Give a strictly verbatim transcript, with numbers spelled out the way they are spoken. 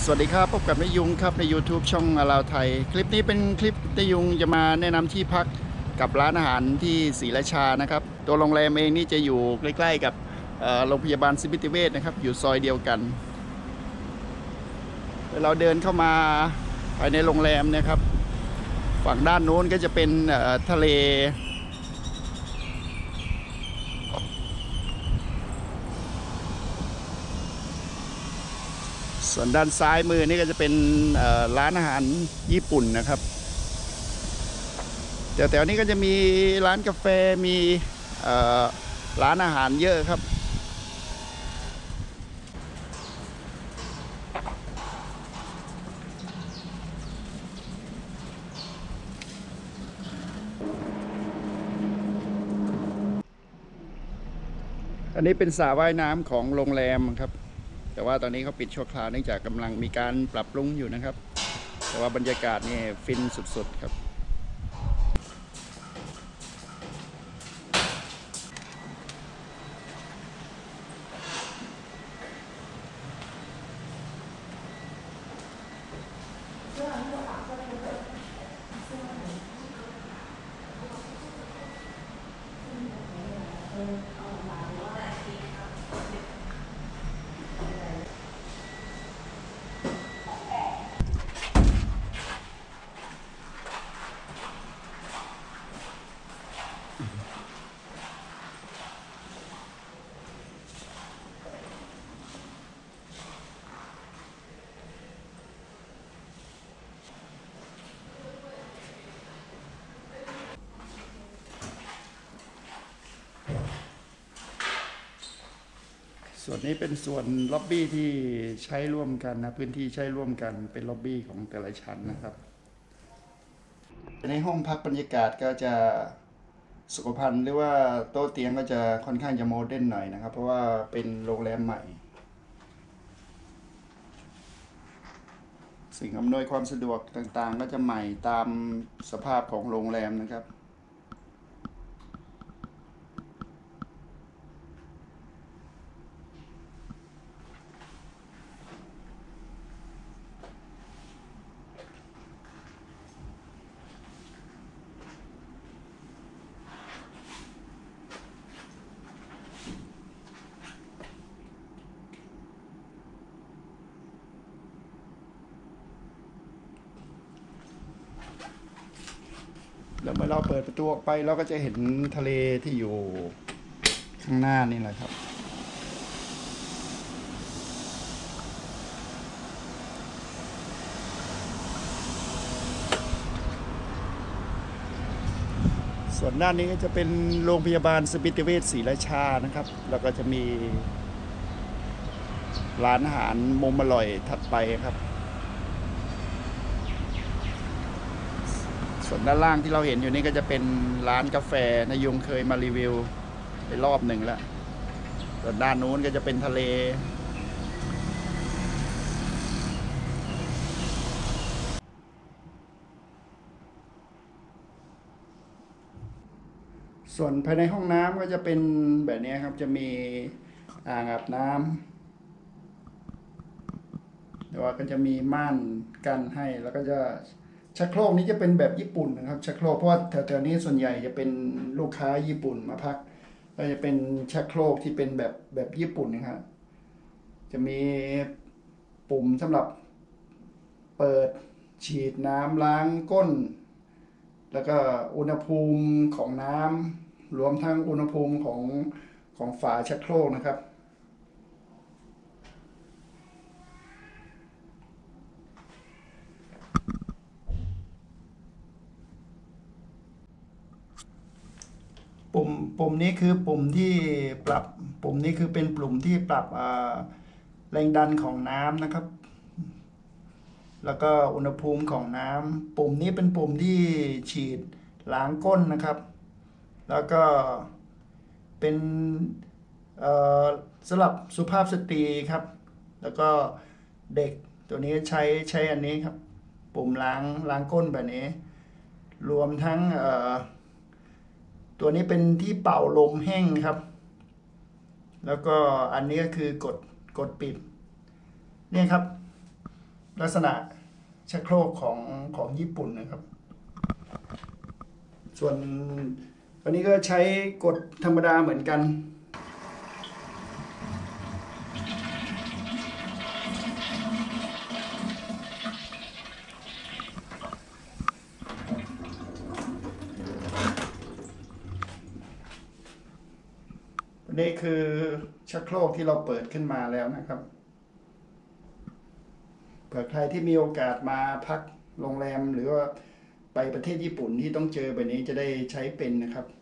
สวัสดีครับพบกับนายยุงครับใน YouTube ช่องอาลาวไทยคลิปนี้เป็นคลิปนายยุงจะมาแนะนำที่พักกับร้านอาหารที่ศรีราชานะครับตัวโรงแรมเองนี่จะอยู่ใกล้ๆกับโรงพยาบาลสมิติเวชนะครับอยู่ซอยเดียวกันเราเดินเข้ามาภายในโรงแรมนะครับฝั่งด้านโน้นก็จะเป็นทะเลส่วนด้านซ้ายมือนี่ก็จะเป็นร้านอาหารญี่ปุ่นนะครับแถวๆนี้ก็จะมีร้านกาแฟมีร้านอาหารเยอะครับอันนี้เป็นสระว่ายน้ำของโรงแรมครับแต่ว่าตอนนี้เขาปิดชั่วคราวเนื่องจากกำลังมีการปรับปรุงอยู่นะครับแต่ว่าบรรยากาศนี่ฟินสุดๆครับส่วนนี้เป็นส่วนล็อบบี้ที่ใช้ร่วมกันนะพื้นที่ใช้ร่วมกันเป็นล็อบบี้ของแต่ละชั้นนะครับในห้องพักบรรยากาศก็จะสุขภัณฑ์หรือว่าโต๊ะเตียงก็จะค่อนข้างจะโมเดิร์นหน่อยนะครับเพราะว่าเป็นโรงแรมใหม่สิ่งอำนวยความสะดวกต่างๆก็จะใหม่ตามสภาพของโรงแรมนะครับแล้วเมื่อเราเปิดประตูออกไปเราก็จะเห็นทะเลที่อยู่ข้างหน้านี่แหละครับส่วนด้านนี้ก็จะเป็นโรงพยาบาลสมิติเวชศรีราชานะครับแล้วก็จะมีร้านอาหารมุมอร่อยถัดไปครับส่วนด้านล่างที่เราเห็นอยู่นี่ก็จะเป็นร้านกาแฟนายยุงเคยมารีวิวไปรอบหนึ่งแล้วส่วนด้านนู้นก็จะเป็นทะเลส่วนภายในห้องน้ำก็จะเป็นแบบนี้ครับจะมีอ่างอาบน้ำแต่ว่าก็จะมีม่านกันให้แล้วก็จะชักโครกนี้จะเป็นแบบญี่ปุ่นนะครับชักโครกเพราะว่าแถวๆนี้ส่วนใหญ่จะเป็นลูกค้าญี่ปุ่นมาพักก็จะเป็นชักโครกที่เป็นแบบแบบญี่ปุ่นนะครับจะมีปุ่มสำหรับเปิดฉีดน้ำล้างก้นแล้วก็อุณหภูมิของน้ำรวมทั้งอุณหภูมิของของฝาชักโครกนะครับปุ่มปุ่มนี้คือปุ่มที่ปรับปุ่มนี้คือเป็นปุ่มที่ปรับแรงดันของน้ำนะครับแล้วก็อุณหภูมิของน้ำปุ่มนี้เป็นปุ่มที่ฉีดล้างก้นนะครับแล้วก็เป็นสำหรับสุภาพสตรีครับแล้วก็เด็กตัวนี้ใช้ใช้อันนี้ครับปุ่มล้างล้างก้นแบบนี้รวมทั้งตัวนี้เป็นที่เป่าลมแห้งครับแล้วก็อันนี้ก็คือกดกดปิดเนี่ยครับลักษณะชักโครกของของญี่ปุ่นนะครับ ส่วนอันนี้ก็ใช้กดธรรมดาเหมือนกันนี่คือชักโครกที่เราเปิดขึ้นมาแล้วนะครับเผื่อใครที่มีโอกาสมาพักโรงแรมหรือว่าไปประเทศญี่ปุ่นที่ต้องเจอแบบนี้จะได้ใช้เป็นนะครับ